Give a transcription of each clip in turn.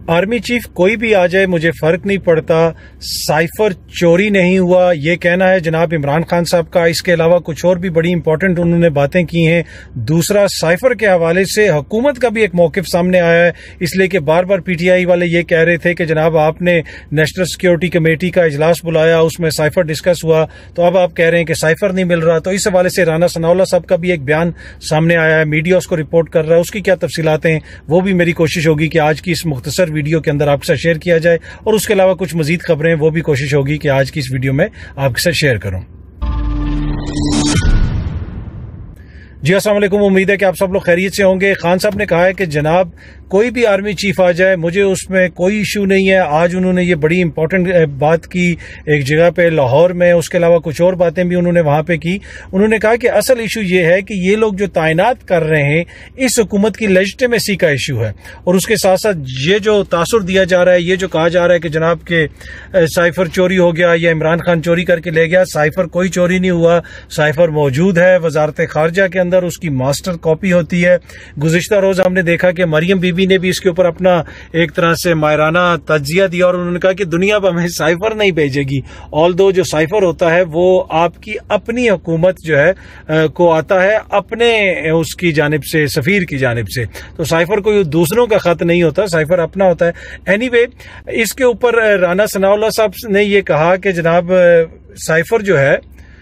Army chief कोई भी आ जाए मुझे फर्क नहीं पड़ता, साइफर चोरी नहीं हुआ ये कहना है जनाब इमरान खान साहब का। इसके अलावा कुछ और भी बड़ी इंपॉर्टेंट उन्होंने बातें की हैं। दूसरा, साइफर के हवाले से हुकूमत का भी एक मौकिफ सामने आया है, इसलिए कि बार बार पीटीआई वाले ये कह रहे थे कि जनाब आपने नेशनल सिक्योरिटी कमेटी का इजलास बुलाया, उसमें साइफर डिस्कस हुआ, तो अब आप कह रहे हैं कि साइफर नहीं मिल रहा। तो इस हवाले से राना सनाउल्लाह साहब का भी एक बयान सामने आया है, मीडिया उसको रिपोर्ट कर रहा है। उसकी क्या तफसीलात हैं वो भी मेरी कोशिश होगी कि आज की इस मुख्तसर वीडियो के अंदर आपके साथ शेयर किया जाए, और उसके अलावा कुछ मजीद खबरें वो भी कोशिश होगी कि आज की इस वीडियो में आपके साथ शेयर करूं। जी अस्सलाम वालेकुम, उम्मीद है कि आप सब लोग खैरियत से होंगे। खान साहब ने कहा है कि जनाब कोई भी आर्मी चीफ आ जाए मुझे उसमें कोई इशू नहीं है। आज उन्होंने ये बड़ी इंपॉर्टेंट बात की एक जगह पे लाहौर में, उसके अलावा कुछ और बातें भी उन्होंने वहां पे की। उन्होंने कहा कि असल इशू ये है कि ये लोग जो तैनात कर रहे हैं इस हुकूमत की लेजिटिमेसी का इशू है, और उसके साथ साथ ये जो तासुर दिया जा रहा है, ये जो कहा जा रहा है कि जनाब के साइफर चोरी हो गया या इमरान खान चोरी करके ले गया, साइफर कोई चोरी नहीं हुआ। साइफर मौजूद है वजारत खारजा के अंदर, उसकी मास्टर कॉपी होती है। गुज़िश्ता रोज हमने देखा कि मरियम बीबी ने भी इसके ऊपर अपना एक तरह से मायराना तज्जिया दिया, और उन्होंने कहा कि दुनिया हमें साइफर नहीं भेजेगी। ऑल्दो जो साइफर होता है वो आपकी अपनी हुकूमत जो है को आता है अपने उसकी जानिब से, सफीर की जानिब से। तो साइफर कोई दूसरों का खत नहीं होता, साइफर अपना होता है। एनीवे, इसके ऊपर राना सनाउल्लाह साहब ने ये कहा कि जनाब साइफर जो है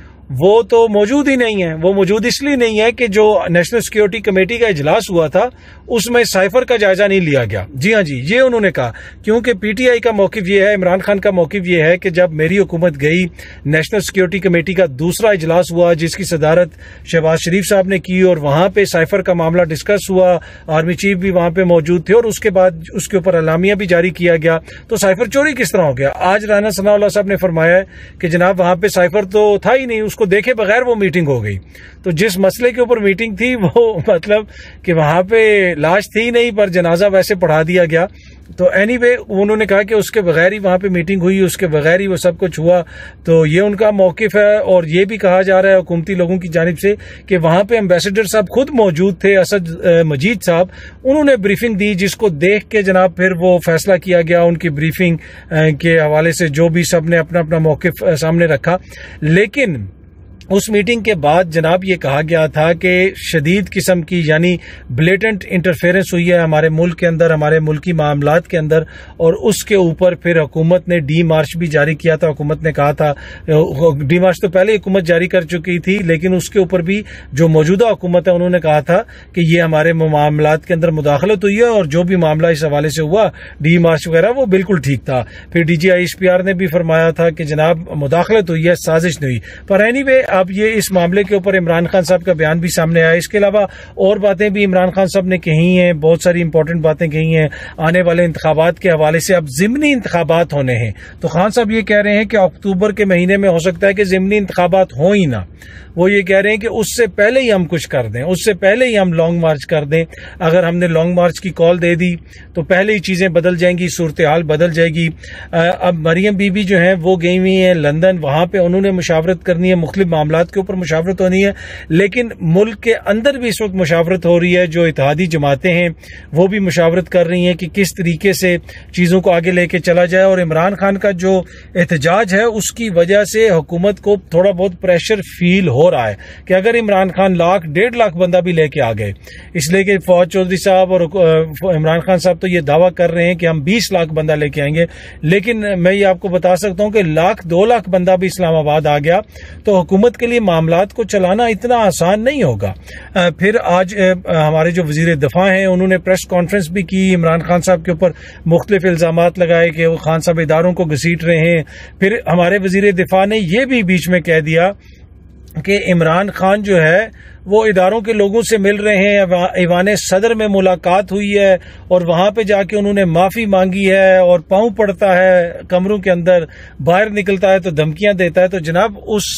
वो तो मौजूद ही नहीं है। वो मौजूद इसलिए नहीं है कि जो नेशनल सिक्योरिटी कमेटी का इजलास हुआ था उसमें साइफर का जायजा नहीं लिया गया। जी हाँ जी, ये उन्होंने कहा, क्योंकि पीटीआई का मौकिफ ये है, इमरान खान का मौकिफ ये है कि जब मेरी हुकूमत गई, नेशनल सिक्योरिटी कमेटी का दूसरा इजलास हुआ जिसकी सदारत शहबाज शरीफ साहब ने की, और वहां पे साइफर का मामला डिस्कस हुआ, आर्मी चीफ भी वहां पे मौजूद थे, और उसके बाद उसके ऊपर अलामिया भी जारी किया गया। तो साइफर चोरी किस तरह हो गया? आज राना सनाउल्लाह साहब ने फरमाया है कि जनाब वहां पे साइफर तो था ही नहीं, उसको देखे बगैर वो मीटिंग हो गई। तो जिस मसले के ऊपर मीटिंग थी वो मतलब कि वहां पे लाश थी नहीं पर जनाजा वैसे पढ़ा दिया गया। तो एनीवे, उन्होंने कहा कि उसके बगैर ही वहां पे मीटिंग हुई, उसके बगैर ही वो सब कुछ हुआ। तो ये उनका मौकिफ है, और ये भी कहा जा रहा है हुकूमती लोगों की जानिब से कि वहां पे एम्बेसडर साहब खुद मौजूद थे, असद मजीद साहब, उन्होंने ब्रीफिंग दी, जिसको देख के जनाब फिर वो फैसला किया गया। उनकी ब्रीफिंग के हवाले से जो भी सब ने अपना अपना मौकिफ सामने रखा। लेकिन उस मीटिंग के बाद जनाब ये कहा गया था कि शदीद किस्म की यानी ब्लेटेंट इंटरफेरेंस हुई है हमारे मुल्क के अंदर, हमारे मुल्की मामलात के अंदर, और उसके ऊपर फिर हुकूमत ने डी मार्च भी जारी किया था। हुकूमत ने कहा था, डी मार्च तो पहले हुकूमत जारी कर चुकी थी, लेकिन उसके ऊपर भी जो मौजूदा हुकूमत है उन्होंने कहा था कि ये हमारे मामलात के अंदर मुदाखलत हुई है, और जो भी मामला इस हवाले से हुआ डी मार्च वगैरह वो बिल्कुल ठीक था। फिर DGISPR ने भी फरमाया था कि जनाब मुदाखलत हुई है, साजिश नहीं हुई। पर एनीवे, अब ये इस मामले के ऊपर इमरान खान साहब का बयान भी सामने आया। इसके अलावा और बातें भी इमरान खान साहब ने कही हैं, बहुत सारी इंपॉर्टेंट बातें कही हैं आने वाले इंतखाबात के हवाले से। अब ज़िमनी इंतखाबात होने हैं, तो खान साहब ये कह रहे हैं कि अक्टूबर के महीने में हो सकता है कि ज़िमनी इंतखाबात हो ही ना। वो ये कह रहे हैं कि उससे पहले ही हम कुछ कर दें, उससे पहले ही हम लॉन्ग मार्च कर दें। अगर हमने लॉन्ग मार्च की कॉल दे दी तो पहले ही चीज़ें बदल जाएंगी, सूरत हाल बदल जाएगी। अब मरियम बीबी जो हैं वो गई हुई हैं लंदन, वहां पे उन्होंने मुशावरत करनी है, मुख्तलिफ मामलात के ऊपर मुशावरत होनी है। लेकिन मुल्क के अंदर भी इस वक्त मुशावरत हो रही है, जो इत्तेहादी जमातें हैं वो भी मुशावरत कर रही हैं कि किस तरीके से चीज़ों को आगे लेके चला जाए। और इमरान खान का जो एहतजाज है उसकी वजह से हुकूमत को थोड़ा बहुत प्रेशर फील हो रहा है कि अगर इमरान खान 1.5 लाख बंदा भी लेके आ गए, इसलिए कि फौज चौधरी साहब और इमरान खान साहब तो ये दावा कर रहे हैं कि हम 20 लाख बंदा लेके आएंगे, लेकिन मैं ये आपको बता सकता हूं कि 1-2 लाख बंदा भी इस्लामाबाद आ गया तो हुकूमत के लिए मामलात को चलाना इतना आसान नहीं होगा। फिर आज हमारे जो वजीर दफा हैं उन्होंने प्रेस कॉन्फ्रेंस भी की, इमरान खान साहब के ऊपर मुख्तलिफ इल्जामात लगाए कि वो खान साहब इदारों को घसीट रहे हैं। फिर हमारे वजीर दफा ने यह भी बीच में कह दिया कि इमरान खान जो है वो इदारों के लोगों से मिल रहे हैं, ईवान सदर में मुलाकात हुई है और वहां पे जाके उन्होंने माफी मांगी है, और पांव पड़ता है कमरों के अंदर, बाहर निकलता है तो धमकियां देता है। तो जनाब उस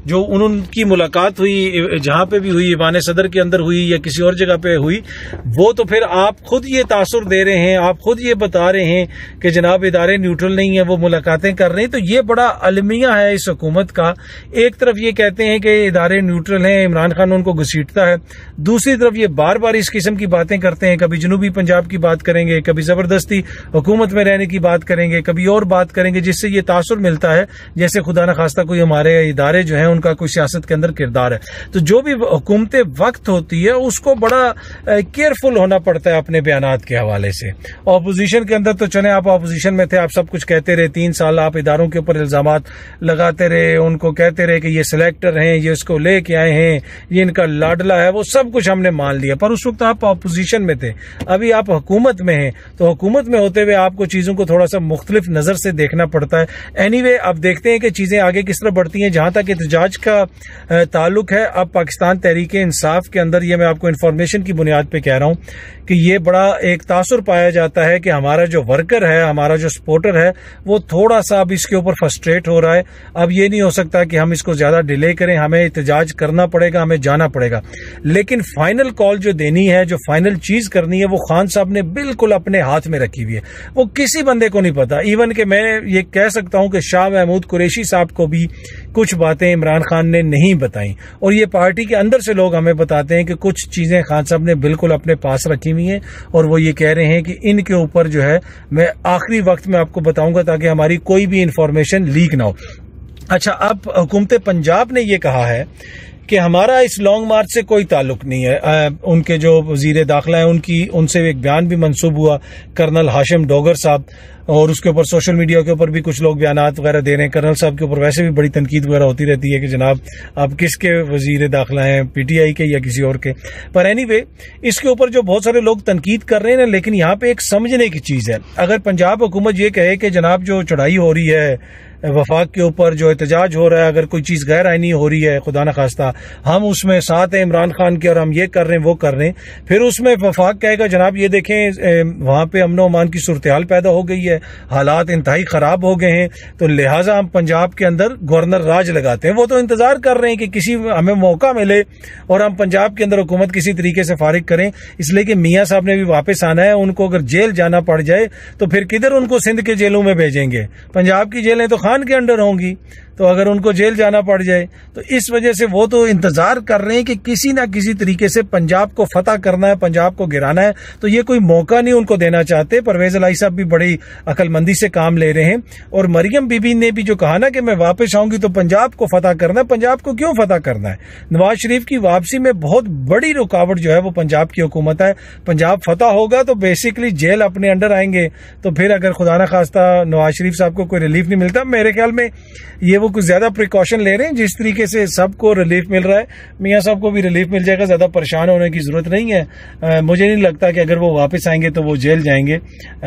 जो उनकी मुलाकात हुई जहां पे भी हुई, ईवान सदर के अंदर हुई या किसी और जगह पे हुई, वो तो फिर आप खुद ये तासुर दे रहे हैं, आप खुद ये बता रहे हैं कि जनाब इदारे न्यूट्रल नहीं है, वो मुलाकातें कर रहे हैं। तो ये बड़ा अलमिया है इस हुकूमत का। एक तरफ ये कहते हैं कि इदारे न्यूट्रल हैं, इमरान खान उनको घसीटता है, दूसरी तरफ ये बार बार इस किस्म की बातें करते हैं। कभी जनूबी पंजाब की बात करेंगे, कभी जबरदस्ती हुकूमत में रहने की बात करेंगे, कभी और बात करेंगे, जिससे ये तासुर मिलता है जैसे खुदा न खास्ता कोई हमारे इदारे जो हैं उनका कोई सियासत के अंदर किरदार है। तो जो भी हुकूमतें वक्त होती है उसको बड़ा केयरफुल होना पड़ता है अपने बयानात के हवाले से। ऑपोजिशन के अंदर तो चले, आप ऑपोजिशन में थे, आप सब कुछ कहते रहे, 3 साल आप इदारों के ऊपर इल्जामात लगाते रहे, उनको कहते रहे कि ये सिलेक्टर हैं, ये इसको लेके आए हैं, ये इनका लाडला है, वो सब कुछ हमने मान लिया। पर उस वक्त आप ऑपोजिशन में थे, अभी आप हुकूमत में हैं, तो हुकूमत में होते हुए आपको चीजों को थोड़ा सा मुख्तलिफ नजर से देखना पड़ता है। एनीवे, अब देखते हैं कि चीजें आगे किस तरह बढ़ती हैं। जहां तक एहतजाज का ताल्लुक है, अब पाकिस्तान तहरीक इंसाफ के अंदर, ये मैं आपको इन्फॉर्मेशन की बुनियाद पे कह रहा हूं कि ये बड़ा एक तासुर पाया जाता है कि हमारा जो वर्कर है, हमारा जो सपोर्टर है, वो थोड़ा सा अब इसके ऊपर फ्रस्ट्रेट हो रहा है। अब ये नहीं हो सकता कि हम इसको ज्यादा डिले करें, हमें एहतजाज करना पड़ेगा, हमें जाना पड़ेगा। लेकिन फाइनल कॉल जो देनी है, जो फाइनल चीज करनी है, वो खान साहब ने बिल्कुल अपने हाथ में रखी हुई है। वो किसी बंदे को नहीं पता। इवन कि मैं ये कह सकता हूं कि शाह महमूद कुरैशी साहब को भी कुछ बातें इमरान खान ने नहीं बताई, और ये पार्टी के अंदर से लोग हमें बताते हैं कि कुछ चीजें खान साहब ने बिल्कुल अपने पास रखी हुई हैं, और वो ये कह रहे हैं कि इनके ऊपर जो है मैं आखिरी वक्त में आपको बताऊंगा ताकि हमारी कोई भी इंफॉर्मेशन लीक ना हो। अच्छा, अब हुकूमत पंजाब ने ये कहा है कि हमारा इस लॉन्ग मार्च से कोई ताल्लुक नहीं है। उनके जो वजीर दाखिला है उनसे एक बयान भी मंसूब हुआ, कर्नल हाशिम डोगर साहब, और उसके ऊपर सोशल मीडिया के ऊपर भी कुछ लोग बयानात वगैरह दे रहे हैं। कर्नल साहब के ऊपर वैसे भी बड़ी तनकीद वगैरह होती रहती है कि जनाब आप किसके वजीर दाखिला हैं, पीटीआई के या किसी और के। पर एनीवे, इसके ऊपर जो बहुत सारे लोग तनकीद कर रहे हैं ना, लेकिन यहाँ पे एक समझने की चीज है। अगर पंजाब हुकूमत ये कहे कि जनाब जो चढ़ाई हो रही है वफाक के ऊपर, जो एहतजाज हो रहा है, अगर कोई चीज गैर आईनी हो रही है, खुदा न खास्ता, हम उसमें साथ हैं इमरान खान के और हम ये कर रहे हैं वो कर रहे हैं, फिर उसमें वफाक कहेगा जनाब ये देखें वहां पे अमन अमान की सूरत हाल पैदा हो गई है, हालात इंतहाई खराब हो गए हैं, तो लिहाजा हम पंजाब के अंदर गवर्नर राज लगाते हैं। वो तो इंतजार कर रहे हैं कि किसी हमें मौका मिले और हम पंजाब के अंदर हुकूमत किसी तरीके से फारिग करें, इसलिए कि मियाँ साहब ने भी वापस आना है। उनको अगर जेल जाना पड़ जाए तो फिर किधर उनको सिंध के जेलों में भेजेंगे? पंजाब की जेलें तो खान के अंडर होंगी, तो अगर उनको जेल जाना पड़ जाए तो इस वजह से वो तो इंतजार कर रहे हैं कि किसी ना किसी तरीके से पंजाब को फतह करना है, पंजाब को गिराना है। तो ये कोई मौका नहीं उनको देना चाहते। परवेज इलाही साहब भी बड़ी अकलमंदी से काम ले रहे हैं, और मरियम बीबी ने भी जो कहा ना कि मैं वापस आऊंगी तो पंजाब को फतह करना है। पंजाब को क्यों फतह करना है? नवाज शरीफ की वापसी में बहुत बड़ी रुकावट जो है वो पंजाब की हुकूमत है। पंजाब फतह होगा तो बेसिकली जेल अपने अंडर आएंगे, तो फिर अगर खुदा ना खास्ता नवाज शरीफ साहब को कोई रिलीफ नहीं मिलता, मेरे ख्याल में ये वो कुछ ज्यादा प्रिकॉशन ले रहे हैं। जिस तरीके से सबको रिलीफ मिल रहा है, मियां साहब को भी रिलीफ मिल जाएगा, ज्यादा परेशान होने की जरूरत नहीं है। मुझे नहीं लगता कि अगर वो वापस आएंगे तो वो जेल जाएंगे।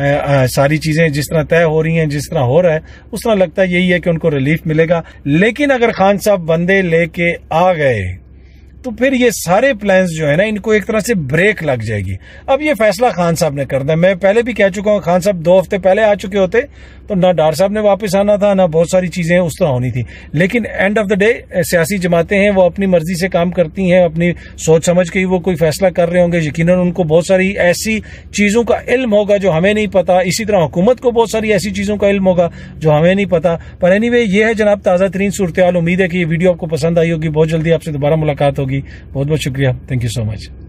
सारी चीजें जिस तरह तय हो रही हैं, जिस तरह हो रहा है, उस तरह लगता है यही है कि उनको रिलीफ मिलेगा। लेकिन अगर खान साहब बंदे लेके आ गए तो फिर ये सारे प्लान्स जो है ना, इनको एक तरह से ब्रेक लग जाएगी। अब ये फैसला खान साहब ने करना है। मैं पहले भी कह चुका हूँ, खान साहब 2 हफ्ते पहले आ चुके होते तो ना डार साहब ने वापस आना था, ना बहुत सारी चीजें उस तरह होनी थी। लेकिन एंड ऑफ द डे सियासी जमातें हैं, वो अपनी मर्जी से काम करती हैं, अपनी सोच समझ के ही वो कोई फैसला कर रहे होंगे। यकीनन उनको बहुत सारी ऐसी चीजों का इल्म होगा जो हमें नहीं पता, इसी तरह हुकूमत को बहुत सारी ऐसी चीजों का इल्म होगा जो हमें नहीं पता। पर एनीवे, ये है जनाब ताजा तरीन सूरत हाल। उम्मीद है कि ये वीडियो आपको पसंद आई होगी। बहुत जल्दी आपसे दोबारा मुलाकात होगी। बहुत बहुत शुक्रिया। Thank you so much.